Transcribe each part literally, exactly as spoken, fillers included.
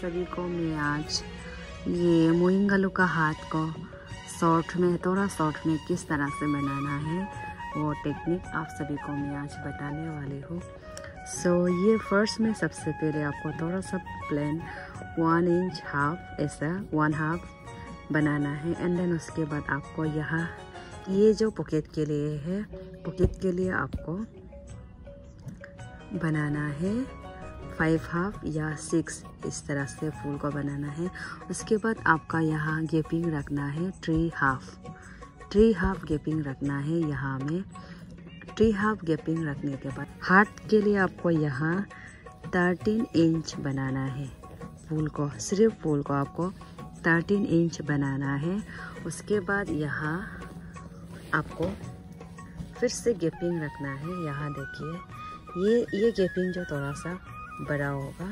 सभी को मैं आज ये मोइंग आलू का हाथ को शॉर्ट में थोड़ा शॉर्ट में किस तरह से बनाना है वो टेक्निक आप सभी को मैं आज बताने वाली हूँ। सो so, ये फर्स्ट में सबसे पहले आपको थोड़ा सा प्लेन वन इंच हाफ ऐसा वन हाफ बनाना है एंड देन उसके बाद आपको यहाँ ये जो पॉकेट के लिए है पॉकेट के लिए आपको बनाना है फाइव हाफ या सिक्स इस तरह से फूल को बनाना है। उसके बाद आपका यहाँ गैपिंग रखना है three half three half gapping रखना है। यहाँ में थ्री हाफ गैपिंग रखने के बाद हार्ट के लिए आपको यहाँ थर्टीन इंच बनाना है। फूल को सिर्फ फूल को आपको थर्टीन इंच बनाना है। उसके बाद यहाँ आपको फिर से गैपिंग रखना है। यहाँ देखिए ये ये गैपिंग जो थोड़ा सा बड़ा होगा,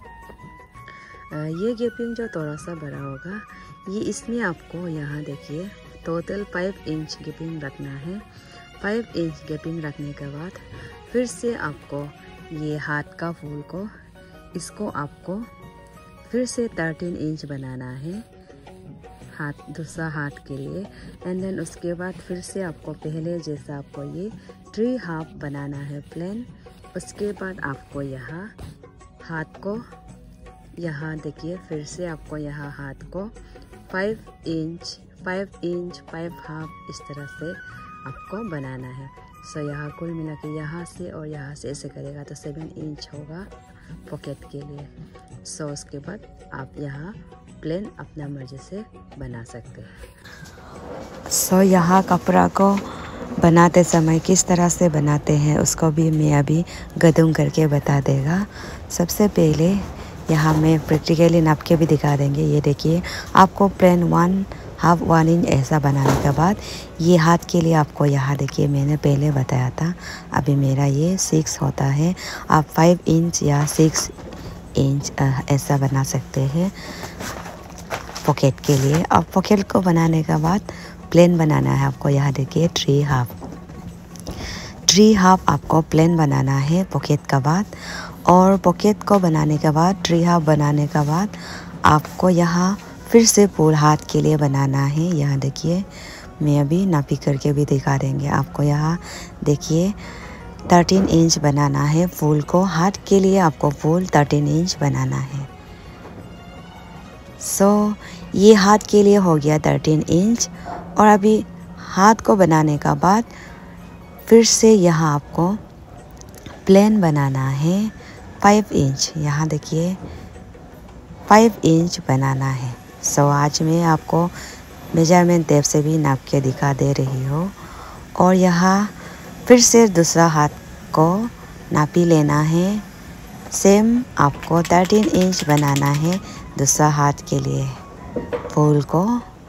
ये गैपिंग जो थोड़ा सा बड़ा होगा ये इसमें आपको यहाँ देखिए टोटल फाइव इंच गैपिंग रखना है। फाइव इंच गैपिंग रखने के बाद फिर से आपको ये हाथ का फूल को इसको आपको फिर से थर्टीन इंच बनाना है हाथ दूसरा हाथ के लिए एंड देन उसके बाद फिर से आपको पहले जैसा आपको ये थ्री हाफ बनाना है प्लेन। उसके बाद आपको यहाँ हाथ को यहाँ देखिए फिर से आपको यहाँ हाथ को five inch five inch five half इस तरह से आपको बनाना है। सो so, यहाँ कुल मिला के यहाँ से और यहाँ से ऐसे करेगा तो सेवन इंच होगा पॉकेट के लिए। सो so, उसके बाद आप यहाँ प्लेन अपना मर्जी से बना सकते हैं। सो so, यहाँ कपड़ा को बनाते समय किस तरह से बनाते हैं उसको भी मैं अभी गदम करके बता देगा। सबसे पहले यहाँ मैं प्रैक्टिकली नाप के भी दिखा देंगे। ये देखिए आपको plain one half one inch ऐसा बनाने के बाद ये हाथ के लिए आपको यहाँ देखिए मैंने पहले बताया था अभी मेरा ये सिक्स होता है। आप फाइव इंच या सिक्स इंच ऐसा बना सकते हैं पॉकेट के लिए। और पॉकेट को बनाने के बाद प्लेन बनाना है आपको। यहाँ देखिए थ्री हाफ थ्री हाफ आपको प्लेन बनाना है पॉकेट का बाद। और पॉकेट को बनाने के बाद थ्री हाफ बनाने के बाद आपको यहाँ फिर से फूल हाथ के लिए बनाना है। यहाँ देखिए मैं अभी नापी करके भी दिखा देंगे आपको। यहाँ देखिए थर्टीन इंच बनाना है फूल को। हाथ के लिए आपको फूल थर्टीन इंच बनाना है। सो so, ये हाथ के लिए हो गया थर्टीन इंच। और अभी हाथ को बनाने का बाद फिर से यहाँ आपको प्लेन बनाना है फाइव इंच। यहाँ देखिए फाइव इंच बनाना है। सो so, आज मैं आपको मेजरमेंट टेप से भी नाप के दिखा दे रही हूँ। और यहाँ फिर से दूसरा हाथ को नापी लेना है। सेम आपको थर्टीन इंच बनाना है दूसरा हाथ के लिए फूल को।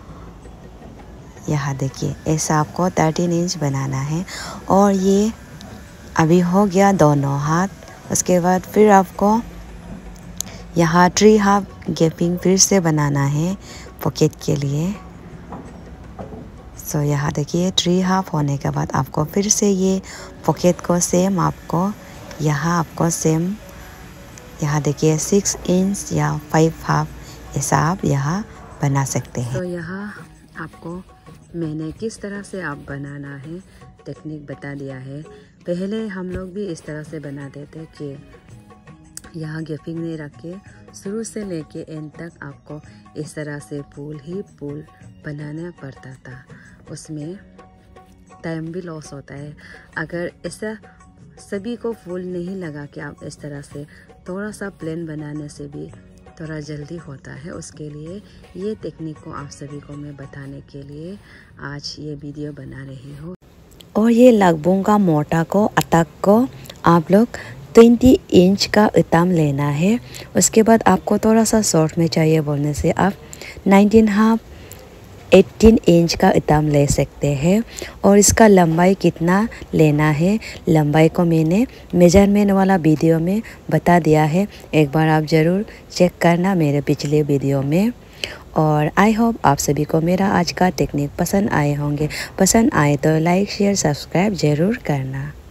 यहाँ देखिए ऐसा आपको थर्टीन इंच बनाना है। और ये अभी हो गया दोनों हाथ। उसके बाद फिर आपको यहाँ थ्री हाफ गैपिंग फिर से बनाना है पॉकेट के लिए। सो so, यहाँ देखिए थ्री हाफ होने के बाद आपको फिर से ये पॉकेट को सेम आपको यहाँ आपको सेम यहाँ देखिए सिक्स इंच या फाइव हाफ ऐसा आप यहाँ बना सकते हैं। तो यहाँ आपको मैंने किस तरह से आप बनाना है टेक्निक बता दिया है। पहले हम लोग भी इस तरह से बनाते थे कि यहाँ गैपिंग नहीं रख के शुरू से लेके एंड तक आपको इस तरह से फूल ही फूल बनाना पड़ता था। उसमें टाइम भी लॉस होता है। अगर ऐसा सभी को फूल नहीं लगा कि आप इस तरह से थोड़ा सा प्लेन बनाने से भी थोड़ा जल्दी होता है। उसके लिए ये टेक्निक को आप सभी को मैं बताने के लिए आज ये वीडियो बना रही हूँ। और ये लगभग का मोटा को अटक को आप लोग ट्वेंटी इंच का इताम लेना है। उसके बाद आपको थोड़ा सा शॉर्ट में चाहिए बोलने से आप नाइनटीन हाफ एटीन इंच का इताम ले सकते हैं। और इसका लंबाई कितना लेना है लंबाई को मैंने मेजरमेंट वाला वीडियो में बता दिया है। एक बार आप ज़रूर चेक करना मेरे पिछले वीडियो में। और आई होप आप सभी को मेरा आज का टेक्निक पसंद आए होंगे। पसंद आए तो लाइक शेयर सब्सक्राइब ज़रूर करना।